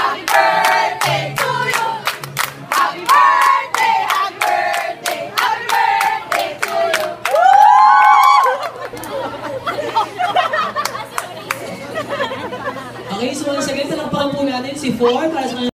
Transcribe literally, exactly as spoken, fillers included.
Happy birthday to you. Happy birthday, happy birthday, happy birthday to you. Okay, so once again, talakpakan po natin si Four para sa